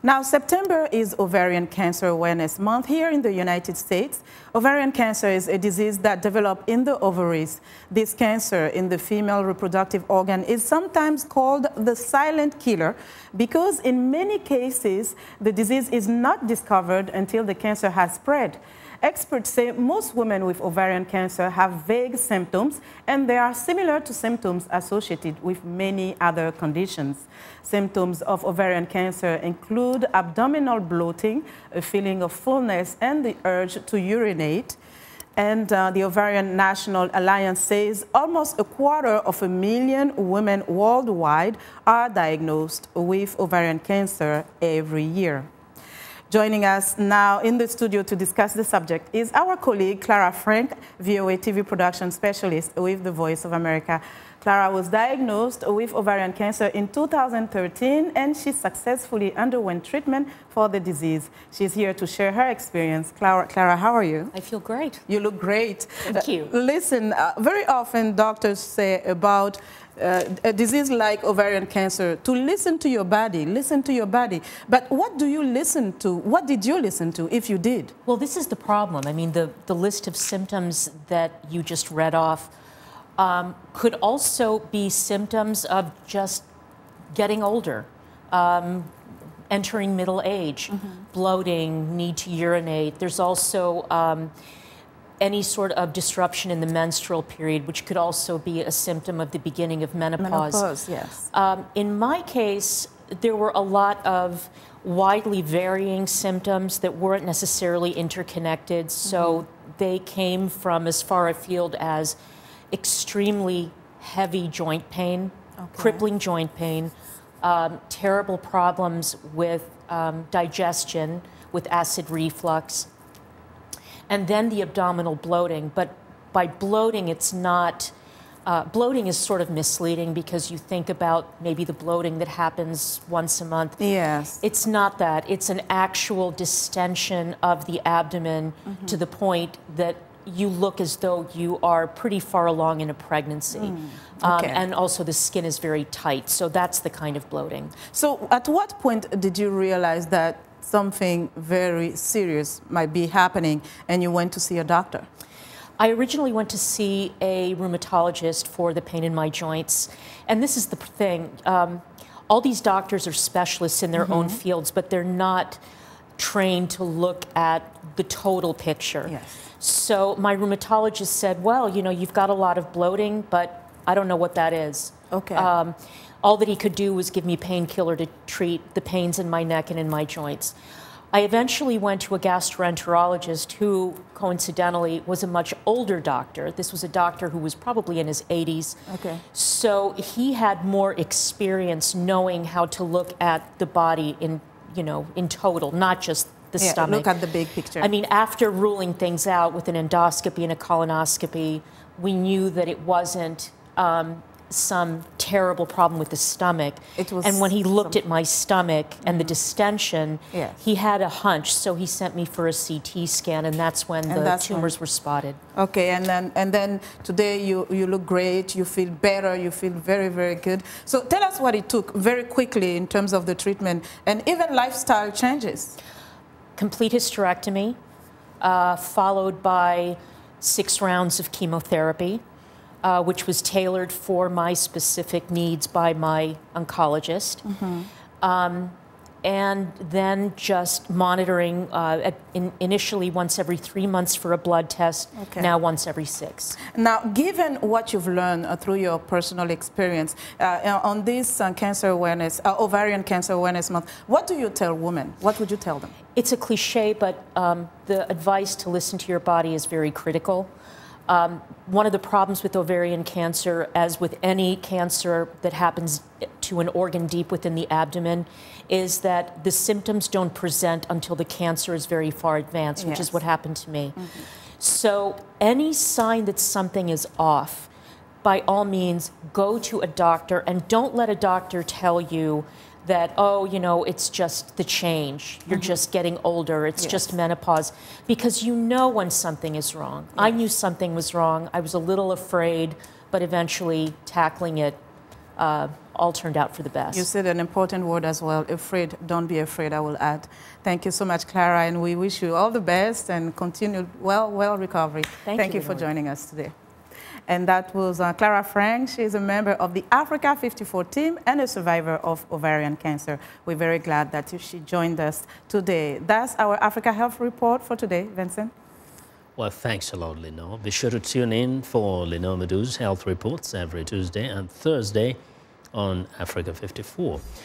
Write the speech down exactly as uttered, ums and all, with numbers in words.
Now, September is Ovarian Cancer Awareness Month here in the United States. Ovarian cancer is a disease that develops in the ovaries. This cancer in the female reproductive organ is sometimes called the silent killer because in many cases, the disease is not discovered until the cancer has spread. Experts say most women with ovarian cancer have vague symptoms, and they are similar to symptoms associated with many other conditions. Symptoms of ovarian cancer include abdominal bloating, a feeling of fullness, and the urge to urinate. And uh, the Ovarian National Alliance says almost a quarter of a million women worldwide are diagnosed with ovarian cancer every year. Joining us now in the studio to discuss the subject is our colleague, Clara Frank, V O A T V production specialist with the Voice of America. Clara was diagnosed with ovarian cancer in two thousand thirteen, and she successfully underwent treatment for the disease. She's here to share her experience. Clara, Clara, how are you? I feel great. You look great. Thank you. Uh, listen, uh, very often doctors say about Uh, a disease like ovarian cancer, to listen to your body, listen to your body. But what do you listen to? What did you listen to, if you did? Well, this is the problem. I mean, the, the list of symptoms that you just read off um, could also be symptoms of just getting older, um, entering middle age, mm-hmm. bloating, need to urinate. There's also um, any sort of disruption in the menstrual period, which could also be a symptom of the beginning of menopause. Menopause, yes. Um, in my case, there were a lot of widely varying symptoms that weren't necessarily interconnected, so mm-hmm. they came from as far afield as extremely heavy joint pain, okay. crippling joint pain, um, terrible problems with um, digestion, with acid reflux, and then the abdominal bloating. But by bloating, it's not, uh, bloating is sort of misleading because you think about maybe the bloating that happens once a month. Yes. It's not that. It's an actual distension of the abdomen mm-hmm. to the point that you look as though you are pretty far along in a pregnancy. Mm. Okay. Um, and also the skin is very tight. So that's the kind of bloating. So at what point did you realize that something very serious might be happening and you went to see a doctor? I originally went to see a rheumatologist for the pain in my joints. And this is the thing. Um, all these doctors are specialists in their mm-hmm. own fields, but they're not trained to look at the total picture. Yes. So my rheumatologist said, well, you know, you've got a lot of bloating, but I don't know what that is. Okay. Um, all that he could do was give me painkiller to treat the pains in my neck and in my joints. I eventually went to a gastroenterologist who, coincidentally, was a much older doctor. This was a doctor who was probably in his eighties. Okay. So he had more experience knowing how to look at the body in, you know, in total, not just the yeah, stomach. Look at the big picture. I mean, after ruling things out with an endoscopy and a colonoscopy, we knew that it wasn't um, some terrible problem with the stomach. It was and when he looked some... at my stomach and mm-hmm. the distension, yes. he had a hunch, so he sent me for a C T scan, and that's when and the that's tumors when... were spotted. Okay, and then and then today you, you look great, you feel better, you feel very, very good. So tell us what it took very quickly in terms of the treatment and even lifestyle changes. Complete hysterectomy, uh, followed by six rounds of chemotherapy, uh, which was tailored for my specific needs by my oncologist. Mm-hmm. um, and then just monitoring uh, at in, initially once every three months for a blood test, okay. now once every six. Now, given what you've learned uh, through your personal experience uh, on this uh, cancer awareness, uh, ovarian cancer awareness month, what do you tell women? What would you tell them? It's a cliche, but um, the advice to listen to your body is very critical. Um, one of the problems with ovarian cancer, as with any cancer that happens to an organ deep within the abdomen, is that the symptoms don't present until the cancer is very far advanced, which yes. is what happened to me. Mm-hmm. So any sign that something is off, by all means, go to a doctor, and don't let a doctor tell you that, oh, you know, it's just the change. You're mm-hmm. just getting older. It's yes. just menopause. Because you know when something is wrong. Yes. I knew something was wrong. I was a little afraid, but eventually tackling it uh, all turned out for the best. You said an important word as well, afraid. Don't be afraid, I will add. Thank you so much, Clara, and we wish you all the best and continued well, well recovery. Thank, Thank you, you for joining us today. And that was uh, Clara Frank. She is a member of the Africa fifty-four team and a survivor of ovarian cancer. We're very glad that she joined us today. That's our Africa Health Report for today. Vincent? Well, thanks a lot, Lenore. Be sure to tune in for Lenore Madou's Health Reports every Tuesday and Thursday on Africa fifty-four.